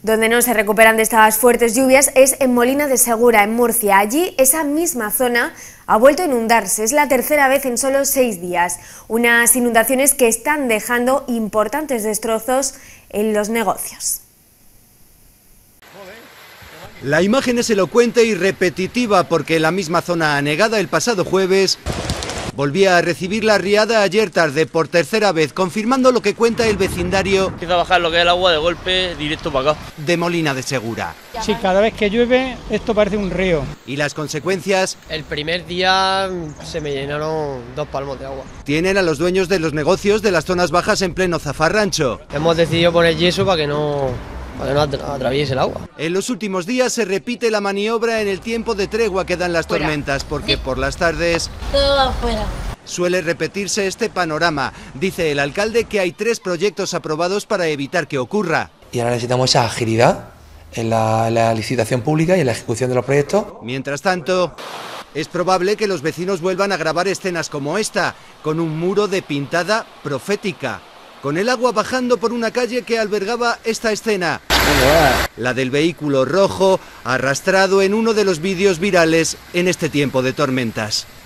Donde no se recuperan de estas fuertes lluvias es en Molina de Segura, en Murcia. Allí, esa misma zona ha vuelto a inundarse. Es la tercera vez en solo 6 días. Unas inundaciones que están dejando importantes destrozos en los negocios. La imagen es elocuente y repetitiva porque la misma zona anegada el pasado jueves volvía a recibir la riada ayer tarde por tercera vez, confirmando lo que cuenta el vecindario. Empieza a bajar lo que es el agua de golpe directo para acá. De Molina de Segura. Sí, cada vez que llueve esto parece un río. Y las consecuencias el primer día se me llenaron 2 palmos de agua. Tienen a los dueños de los negocios de las zonas bajas en pleno zafarrancho. Hemos decidido poner yeso para que no atraviese el agua. En los últimos días se repite la maniobra en el tiempo de tregua que dan las tormentas, porque por las tardes todo afuera. Suele repetirse este panorama. Dice el alcalde que hay 3 proyectos aprobados para evitar que ocurra. Y ahora necesitamos esa agilidad en la licitación pública y en la ejecución de los proyectos. Mientras tanto, es probable que los vecinos vuelvan a grabar escenas como esta, con un muro de pintada profética, con el agua bajando por una calle que albergaba esta escena, la del vehículo rojo arrastrado en uno de los vídeos virales en este tiempo de tormentas.